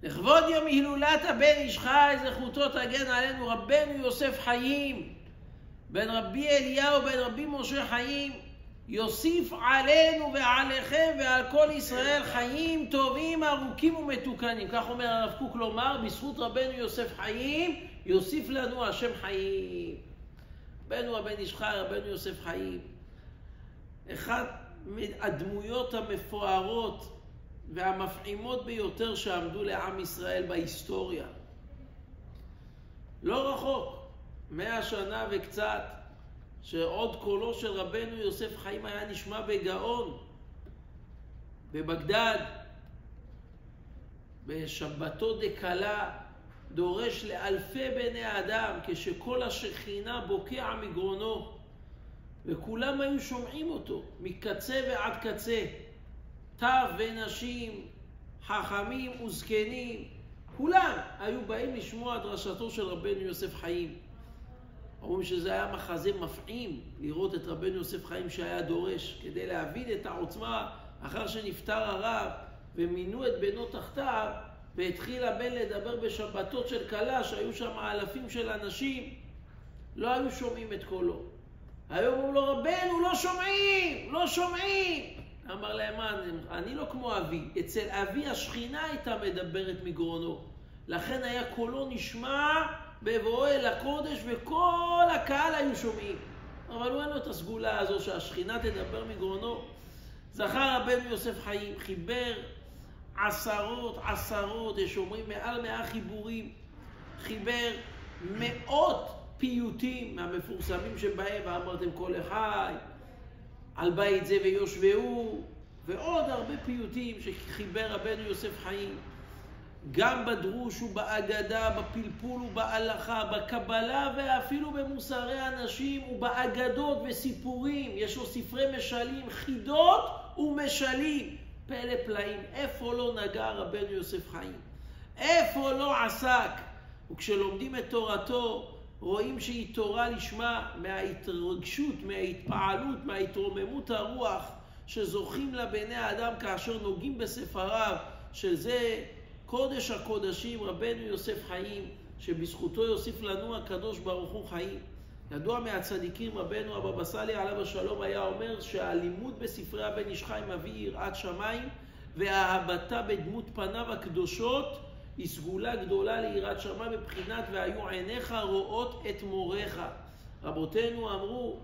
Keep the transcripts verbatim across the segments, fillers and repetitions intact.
לכבוד יום הילולת הבן איש חי, זכותו תגן עלינו רבנו יוסף חיים, בן רבי אליהו בן רבי משה חיים, יוסיף עלינו ועליכם ועל כל ישראל חיים טובים ארוכים ומתוקנים. כך אומר הרב קוק לומר, בזכות רבנו יוסף חיים יוסיף לנו השם חיים. רבנו הבן איש חי, רבנו יוסף חיים, אחד מהדמויות המפוארות והמפעימות ביותר שעמדו לעם ישראל בהיסטוריה. לא רחוק, מאה שנה וקצת, שעוד קולו של רבנו יוסף חיים היה נשמע בגאון, בבגדד, בשבתו דקלה, דורש לאלפי בני אדם, כשכל השכינה בוקע מגרונו, וכולם היו שומעים אותו, מקצה ועד קצה, טף ונשים, חכמים וזקנים, כולם היו באים לשמוע דרשתו של רבנו יוסף חיים. אומרים שזה היה מחזה מפעים לראות את רבנו יוסף חיים שהיה דורש, כדי להבין את העוצמה. אחר שנפטר הרב ומינו את בנו תחתיו, והתחיל הבן לדבר בשבתות של קלה, שהיו שם אלפים של אנשים, לא היו שומעים את קולו. היום אמרו לו, רבנו, לא שומעים, לא שומעים. אמר להם, אני לא כמו אבי, אצל אבי השכינה הייתה מדברת מגרונו, לכן היה קולו נשמע בבואו אל הקודש וכל הקהל היו שומעים. אבל הוא אין לו את הסגולה הזו שהשכינה תדבר מגרונו. זכר רבנו יוסף חיים, חיבר עשרות עשרות, יש אומרים מעל מאה חיבורים, חיבר מאות פיוטים מהמפורסמים שבהם, ואמרתם כל החי, על בית זה ויושבהו, ועוד הרבה פיוטים שחיבר רבנו יוסף חיים, גם בדרוש ובאגדה, בפלפול ובהלכה, בקבלה ואפילו במוסרי אנשים ובאגדות וסיפורים. יש לו ספרי משלים, חידות ומשלים, פלא פלאים. איפה לא נגע רבנו יוסף חיים? איפה לא עסק? וכשלומדים את תורתו, רואים שהיא תורה לשמה, מההתרגשות, מההתפעלות, מההתרוממות הרוח שזוכים לבני האדם כאשר נוגעים בספריו, שזה קודש הקודשים רבנו יוסף חיים, שבזכותו יוסיף לנו הקדוש ברוך הוא חיים. ידוע מהצדיקים, רבנו הבבא סאלי עליו השלום היה אומר שהלימוד בספרי הבן איש חי מביא יראת שמיים, והאהבתה בדמות פניו הקדושות היא סגולה גדולה ליראת שמיים, בבחינת והיו עיניך רואות את מורך. רבותינו אמרו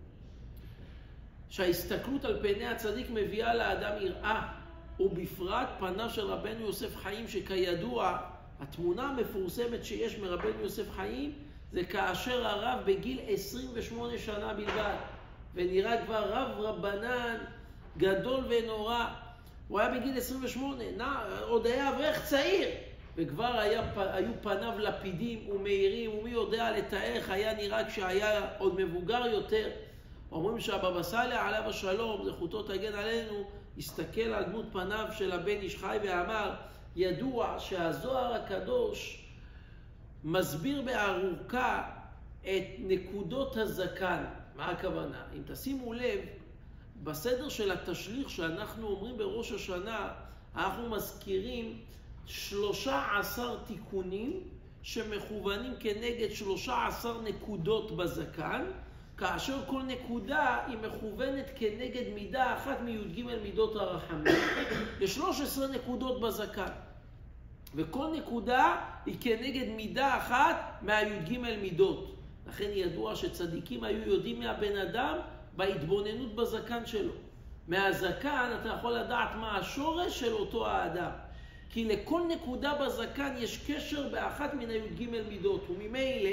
שההסתכלות על פני הצדיק מביאה לאדם יראה, ובפרט פניו של רבנו יוסף חיים, שכידוע התמונה המפורסמת שיש מרבנו יוסף חיים זה כאשר הרב בגיל עשרים ושמונה שנה בלבד, ונראה כבר רב רבנן גדול ונורא. הוא היה בגיל עשרים ושמונה, נע, עוד היה אברך צעיר, וכבר היה, היו פניו לפידים ומאירים, ומי יודע לתאר היה נראה כשהיה עוד מבוגר יותר. אומרים שהבבא סאלי עליו השלום, זכותו תגן עלינו, הסתכל על דמות פניו של הבן איש חי ואמר, ידוע שהזוהר הקדוש מסביר בארוכה את נקודות הזקן. מה הכוונה? אם תשימו לב, בסדר של התשליך שאנחנו אומרים בראש השנה, אנחנו מזכירים שלושה עשר תיקונים שמכוונים כנגד שלושה עשר נקודות בזקן, כאשר כל נקודה היא מכוונת כנגד מידה אחת מי"ג מידות הרחמים. יש שלוש עשרה נקודות בזקן, וכל נקודה היא כנגד מידה אחת מהי"ג מידות. לכן ידוע שצדיקים היו יודעים מהבן אדם בהתבוננות בזקן שלו. מהזקן אתה יכול לדעת מה השורש של אותו האדם, כי לכל נקודה בזקן יש קשר באחת מן הי"ג מידות, וממילא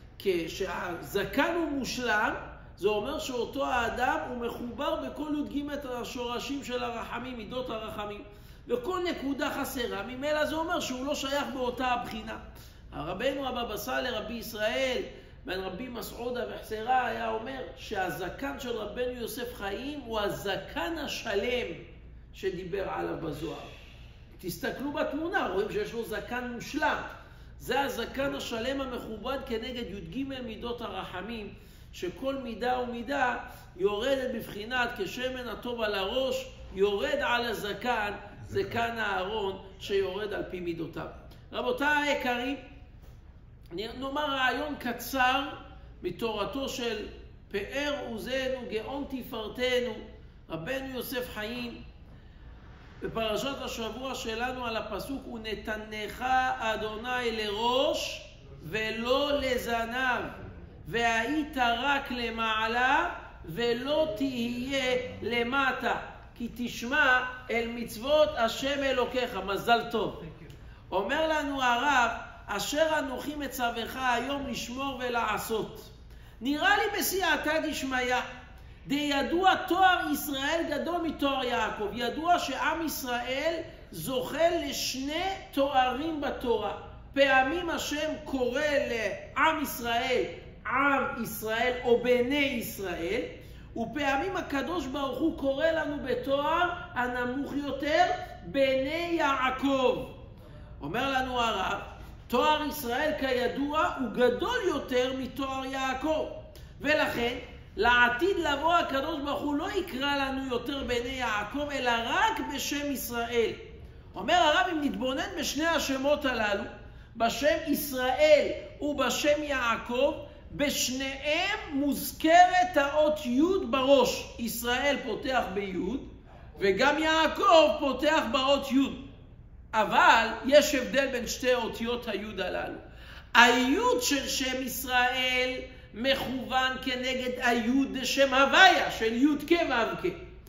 כשהזקן הוא מושלם, זה אומר שאותו האדם הוא מחובר בכל י"ג השורשים של הרחמים, מידות הרחמים, וכל נקודה חסרה, ממילא זה אומר שהוא לא שייך באותה הבחינה. הרבנו הבבא סאלי רבי ישראל בן רבי מסעודה וחסרה היה אומר שהזקן של רבנו יוסף חיים הוא הזקן השלם שדיבר עליו בזוהר. תסתכלו בתמונה, רואים שיש לו זקן מושלם. זה הזקן השלם המכובד כנגד י"ג מידות הרחמים, שכל מידה ומידה יורדת בבחינת כשמן הטוב על הראש, יורד על הזקן. זה כאן הארון שיורד על פי מידותיו. רבותיי היקרים, נאמר רעיון קצר מתורתו של פאר עוזנו גאון תפארתנו רבנו יוסף חיים בפרשת השבוע שלנו על הפסוק ונתנך אדוני לראש ולא לזנב והיית רק למעלה ולא תהיה למטה כי תשמע אל מצוות השם אלוקיך. מזל טוב. אומר לנו הרב אשר אנוכי מצווך היום לשמור ולעשות. נראה לי בסייעתא דשמיא דידוע תואר ישראל גדול מתואר יעקב. ידוע שעם ישראל זוכה לשני תוארים בתורה. פעמים השם קורא לעם ישראל עם ישראל או בני ישראל, ופעמים הקדוש ברוך הוא קורא לנו בתואר הנמוך יותר בני יעקב. אומר לנו הרב תואר ישראל כידוע הוא גדול יותר מתואר יעקב, ולכן לעתיד לבוא הקדוש ברוך הוא לא יקרא לנו יותר בני יעקב אלא רק בשם ישראל. אומר הרב אם נתבונן בשני השמות הללו, בשם ישראל ובשם יעקב, בשניהם מוזכרת האות י' בראש. ישראל פותח בי' וגם יעקב פותח באות י'. אבל יש הבדל בין שתי אותיות היוד הללו. היוד של שם ישראל מכוון כנגד היוד דשם הוויה של יוד כו'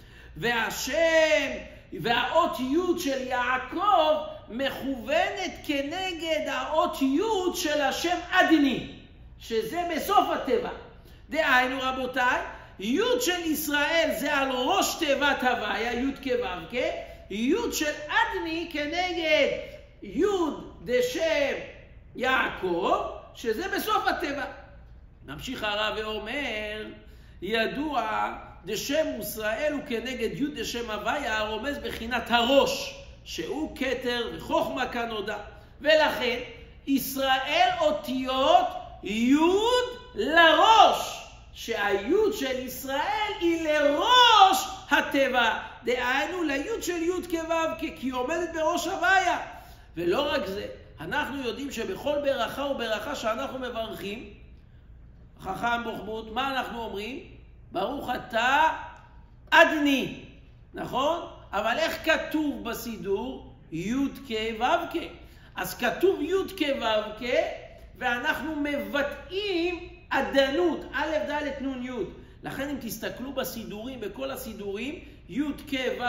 והשם והאות יוד של יעקב מכוונת כנגד האות יוד של השם אדני שזה בסוף הטבע. דהיינו רבותיי, יוד של ישראל זה על ראש תיבת הוויה יוד כו' יוד של אדני כנגד יוד דשם יעקב שזה בסוף הטבע. נמשיך הרב ואומר ידוע דשם ישראל הוא כנגד יוד דשם הוויה הרומז בחינת הראש שהוא כתר וחוכמה כנודע, ולכן ישראל אותיות יוד לראש שהיוד של ישראל היא לראש הטבע, דהיינו ליוד של יוד כו' כי היא עומדת בראש הוויה. ולא רק זה, אנחנו יודעים שבכל ברכה וברכה שאנחנו מברכים חכם בוחבוט, מה אנחנו אומרים? ברוך אתה אדני, נכון? אבל איך כתוב בסידור? יוד כו' אז כתוב יוד כו' ואנחנו מבטאים עדנות א' ד' נ' י'. לכן אם תסתכלו בסידורים, בכל הסידורים יוד כו'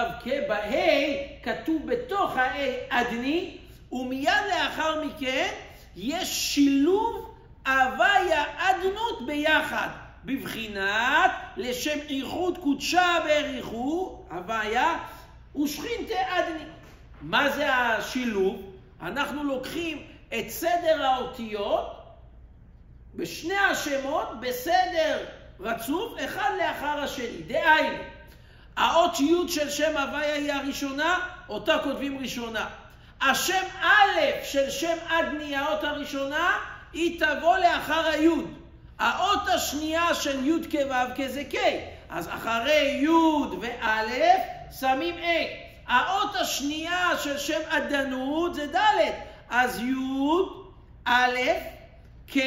בה' כתוב בתוך ה' אדני, ומיד לאחר מכן יש שילוב הוויה אדנות ביחד בבחינת לשם איחוד קודשה בריחו הוויה ושכינתה אדני. מה זה השילוב? אנחנו לוקחים את סדר האותיות בשני השמות בסדר רצוף אחד לאחר השני. דהיינו האות י' של שם הוויה היא הראשונה, אותה כותבים ראשונה. השם א' של שם אדני האות הראשונה היא תבוא לאחר היוד. האות השנייה של יוד כו' כזה K, אז אחרי יוד וא' שמים A. האות השנייה של שם עדנות זה ד', אז יוד א' K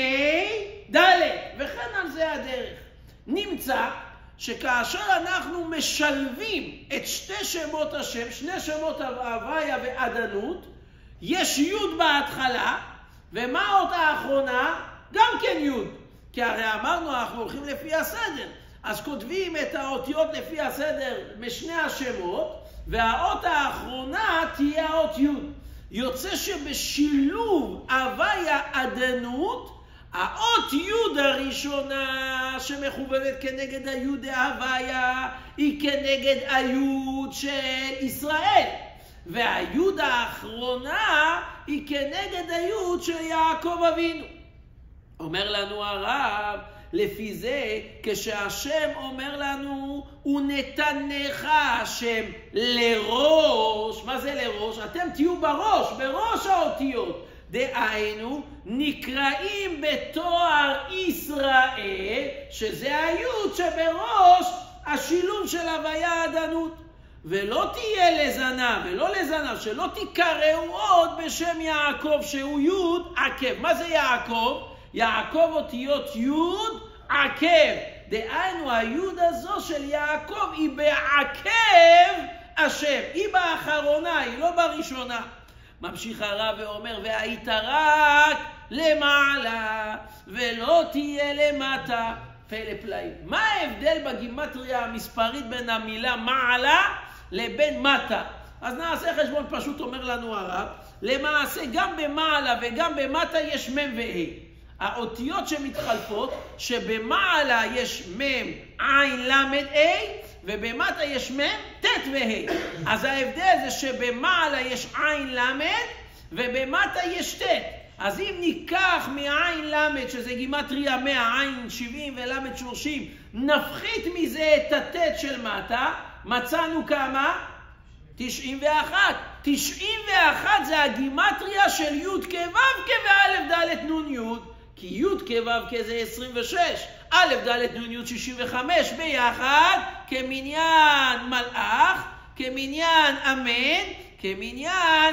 ד', וכן על זה הדרך. נמצא שכאשר אנחנו משלבים את שתי שמות השם, שני שמות הוויה ועדנות, יש יוד בהתחלה, ומה האות האחרונה? גם כן יוד. כי הרי אמרנו אנחנו הולכים לפי הסדר, אז כותבים את האותיות לפי הסדר משני השמות, והאות האחרונה תהיה האות יוד. יוצא שבשילוב הוויה עדנות, האות יוד הראשונה שמכוונת כנגד היוד ההוויה היא כנגד היוד של ישראל, והיוד האחרונה היא כנגד היוד של יעקב אבינו. אומר לנו הרב לפי זה כשהשם אומר לנו ונתנך השם לראש, מה זה לראש? אתם תהיו בראש, בראש האותיות, דהיינו נקראים בתואר ישראל שזה היוד שבראש השילוב של הוויה עדנות, ולא תהיה לזנה, ולא לזנה, שלא תקראו עוד בשם יעקב שהוא יוד עקב. מה זה יעקב? יעקב אותיות יוד עקב. דהיינו, היוד הזו של יעקב היא בעקב השם. היא באחרונה, היא לא בראשונה. ממשיך הרב ואומר, והיית רק למעלה, ולא תהיה למטה. פלא פלאים. מה ההבדל בגימטריה המספרית בין המילה מעלה לבין מטה? אז נעשה חשבון פשוט, אומר לנו הרב. למעשה גם במעלה וגם במטה יש מם וה'. האותיות שמתחלפות, שבמעלה יש מם עין למד ה' ובמטה יש מם ת' וה'. אז ההבדל זה שבמעלה יש עין למד ובמטה יש ת'. אז אם ניקח מעין למד, שזה גימטריה מאה, עין שבעים ולמד שלושים, נפחית מזה את הת' של מטה, מצאנו כמה? תשעים ואחת. תשעים ואחת זה הגימטריה של י' כו' כו' ד' נ' י', כי י' כו' כזה עשרים ושש, א' ד' נ' י' שישים וחמש, ביחד כמניין מלאך, כמניין אמן, כמניין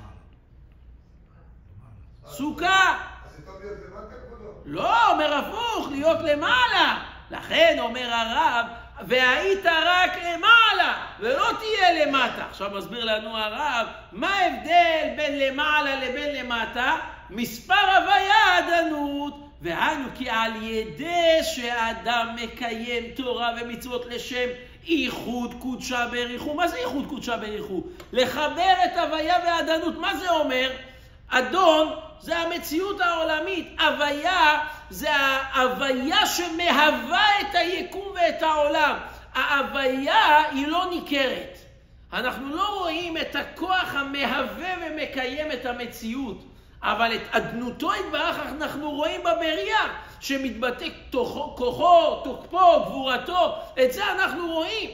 סוכה. אז זה טוב להיות למטה כבודו? לא, אומר הפוך, להיות למעלה. לכן אומר הרב, והיית רק למעלה, ולא תהיה למטה. עכשיו מסביר לנו הרב, מה ההבדל בין למעלה לבין למטה? מספר הוויה עדנות. והיינו כי על ידי שאדם מקיים תורה ומצוות לשם ייחוד קודשה בריחו. מה זה ייחוד קודשה בריחו? לחבר את הוויה ועדנות. מה זה אומר? אדון זה המציאות העולמית, הוויה זה ההוויה שמהווה את היקום ואת העולם. ההוויה היא לא ניכרת. אנחנו לא רואים את הכוח המהווה ומקיים את המציאות, אבל את אדנותו יתברך אנחנו רואים בבריאה, שמתבטא כוחו, תוקפו, גבורתו. את זה אנחנו רואים.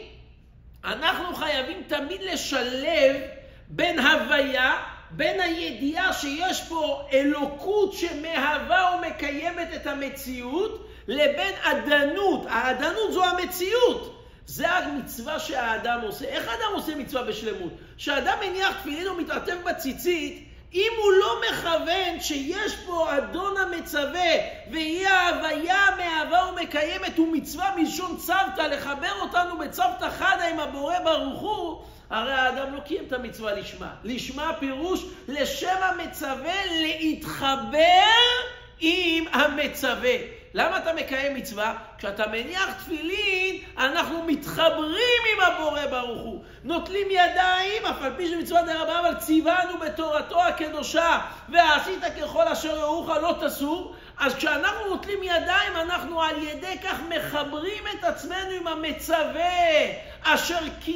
אנחנו חייבים תמיד לשלב בין הוויה, בין הידיעה שיש פה אלוקות שמהווה ומקיימת את המציאות, לבין עדנות. העדנות זו המציאות. זה המצווה שהאדם עושה. איך האדם עושה מצווה בשלמות? כשאדם מניח תפילין ומתעטף בציצית, אם הוא לא מכוון שיש פה אדון המצווה, והיא ההוויה מהווה ומקיימת, ומצווה מלשון צוותא, לחבר אותנו בצוותא חדא עם הבורא ברוך הוא, הרי האדם לא קיים את המצווה לשמה. לשמה פירוש לשם המצווה, להתחבר עם המצווה. למה אתה מקיים מצווה? כשאתה מניח תפילין, אנחנו מתחברים עם הבורא ברוך הוא. נוטלים ידיים, אף על פי שמצווה דרבנן, אבל ציוונו בתורתו הקדושה, ועשית ככל אשר יורוך לא תסור. אז כשאנחנו נוטלים ידיים, אנחנו על ידי כך מחברים את עצמנו עם המצווה, אשר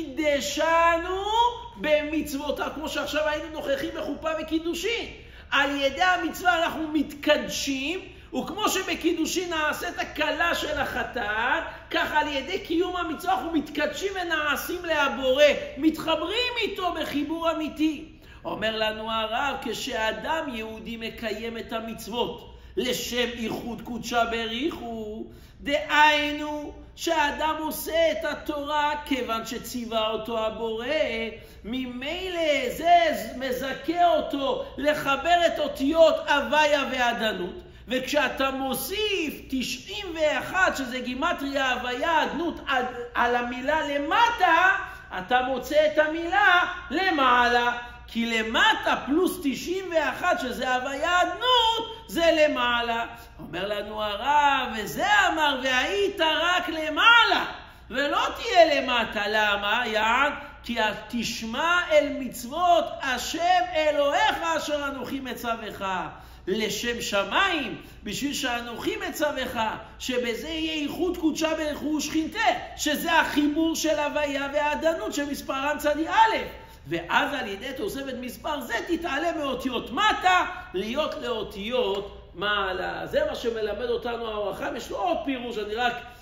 קידשנו במצוותיו. כמו שעכשיו היינו נוכחים בחופה וקידושין. על ידי המצווה אנחנו מתקדשים, וכמו שבקידושין נעשית הכלה של החתן, כך על ידי קיום המצווה אנחנו מתקדשים ונעשים להבורא, מתחברים איתו בחיבור אמיתי. אומר לנו הרב, כשאדם יהודי מקיים את המצוות לשם ייחוד קודשה בריחו, דהיינו שהאדם עושה את התורה כיוון שציווה אותו הבורא, ממילא זה מזכה אותו לחבר את אותיות הוויה ועדנות. וכשאתה מוסיף תשעים ואחת, שזה גימטריה הוויה עדנות, על המילה למטה, אתה מוצא את המילה למעלה. כי למטה פלוס תשעים ואחת, שזה הוויה עדנות, זה למעלה. אומר לנו הרב, וזה אמר, והיית רק למעלה, ולא תהיה למטה. למה? יען, כי תשמע אל מצוות השם אלוהיך אשר אנוכי מצווך. לשם שמיים, בשביל שאנוכי מצווך, שבזה יהיה ייחוד קודשה בריחו ושכינתה, שזה החיבור של הוויה והעדנות שמספרן צדי א', ואז על ידי תוספת מספר זה תתעלה מאותיות מטה להיות לאותיות מעלה. זה מה שמלמד אותנו האור החיים. יש לו עוד פירוש, אני רק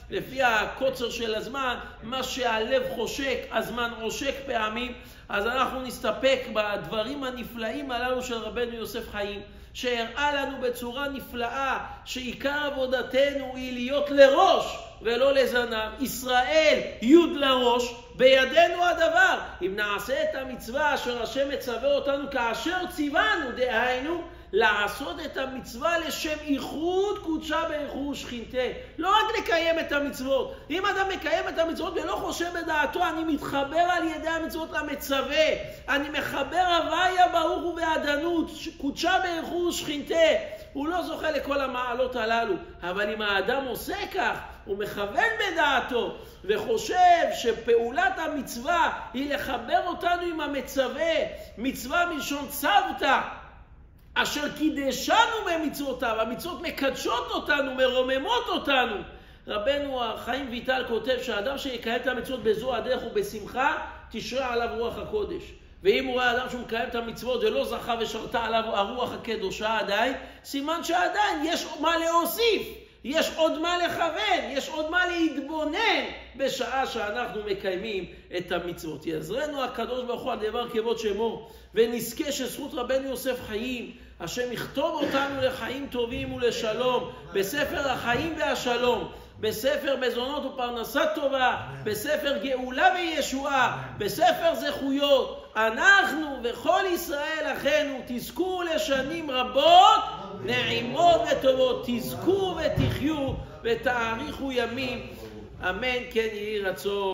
לפי הקוצר של הזמן, מה שהלב חושק, הזמן עושק פעמים, אז אנחנו נסתפק בדברים הנפלאים הללו של רבנו יוסף חיים, שהראה לנו בצורה נפלאה שעיקר עבודתנו היא להיות לראש ולא לזנב. ישראל יוד לראש, בידינו הדבר. אם נעשה את המצווה אשר השם מצווה אותנו כאשר ציוונו, דהיינו לעשות את המצווה לשם איחוד קודשה באיחוד שכינתה. לא רק לקיים את המצוות. אם אדם מקיים את המצוות ולא חושב בדעתו, אני מתחבר על ידי המצוות למצווה. אני מחבר הוויה ברוך ובעדנות, קודשה באיחוד שכינתה. הוא לא זוכה לכל המעלות הללו. אבל אם האדם עושה כך, הוא מכוון בדעתו וחושב שפעולת המצווה היא לחבר אותנו עם המצווה, מצווה מלשון צוותא, אשר קידשנו במצוותיו, המצוות מקדשות אותנו, מרוממות אותנו. רבנו חיים ויטל כותב שהאדם שיקיים את המצוות בזו הדרך ובשמחה, תשרה עליו רוח הקודש. ואם הוא רואה אדם שהוא מקיים את המצוות ולא זכה ושרתה עליו הרוח הקדושה עדיין, סימן שעדיין יש מה להוסיף, יש עוד מה לכוון, יש עוד מה להתבונן בשעה שאנחנו מקיימים את המצוות. יעזרנו הקדוש ברוך הוא על דבר כבוד שמו, ונזכה שזכות רבנו יוסף חיים, השם יכתוב אותנו לחיים טובים ולשלום, בספר החיים והשלום, בספר מזונות ופרנסה טובה, בספר גאולה וישועה, בספר זכויות. אנחנו וכל ישראל אחינו תזכו לשנים רבות, נעימות וטובות, תזכו ותחיו ותאריכו ימים, אמן כן יהי רצון.